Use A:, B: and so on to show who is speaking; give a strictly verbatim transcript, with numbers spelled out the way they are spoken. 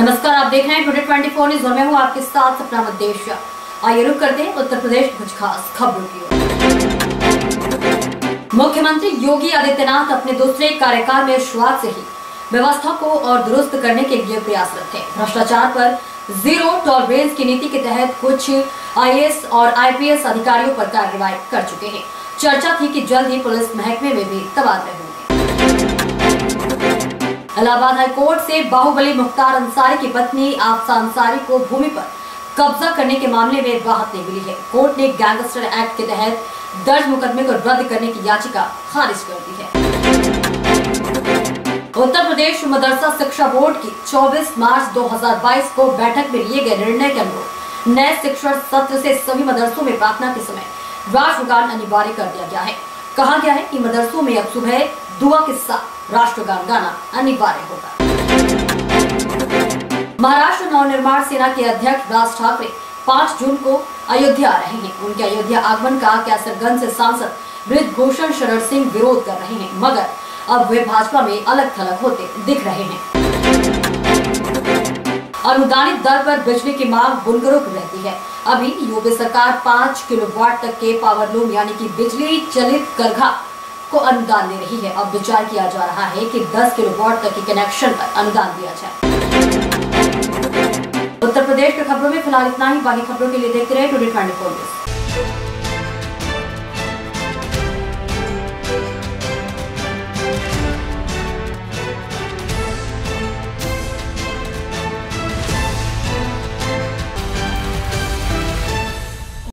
A: नमस्कार, आप देख रहे हैं टुडे चौबीस न्यूज़ और मैं हूं आपके साथ सपना मध्य। आइए रुक करते हैं उत्तर प्रदेश की कुछ खास खबरों की ओर। मुख्यमंत्री योगी आदित्यनाथ अपने दूसरे कार्यकाल में शुरुआत से ही व्यवस्था को और दुरुस्त करने के लिए प्रयासरत थे। भ्रष्टाचार पर जीरो टॉलरेंस की नीति के तहत कुछ आई ए एस और आई पी एस अधिकारियों पर कार्रवाई कर चुके हैं। चर्चा थी कि जल्द ही पुलिस महकमे में भी तबादले होंगे। इलाहाबाद हाई कोर्ट से बाहुबली मुख्तार अंसारी की पत्नी आफसा अंसारी को भूमि पर कब्जा करने के मामले में राहत नहीं मिली है। कोर्ट ने गैंगस्टर एक्ट के तहत दर्ज मुकदमे को रद्द करने की याचिका खारिज कर दी है। उत्तर प्रदेश मदरसा शिक्षा बोर्ड की चौबीस मार्च दो हज़ार बाईस को बैठक में लिए गए निर्णय के अनुरूप नए शिक्षण सत्र से सभी मदरसों में प्रार्थना के समय राष्ट्रगान अनिवार्य कर दिया गया है। कहा गया है कि मदरसों में अब सुबह दुआ के साथ राष्ट्रगान गाना अनिवार्य होगा। महाराष्ट्र नवनिर्माण सेना के अध्यक्ष राज ठाकरे पाँच जून को अयोध्या आ रहे हैं। उनके अयोध्या आगमन का कैसरगंज से सांसद बृजभूषण शरण सिंह विरोध कर रहे हैं, मगर अब वे भाजपा में अलग थलग होते दिख रहे हैं। अनुदानित दर पर बिजली की मांग बुनकरों की रहती है। अभी यूपी सरकार पाँच किलोवाट तक के पावरलूम यानी कि बिजली चलित करघा को अनुदान दे रही है। अब विचार किया जा रहा है कि दस किलोवाट तक के कनेक्शन पर अनुदान दिया जाए। उत्तर प्रदेश के खबरों में फिलहाल इतना ही। बाकी खबरों के लिए देखते रहे टुडे चौबीस न्यूज़।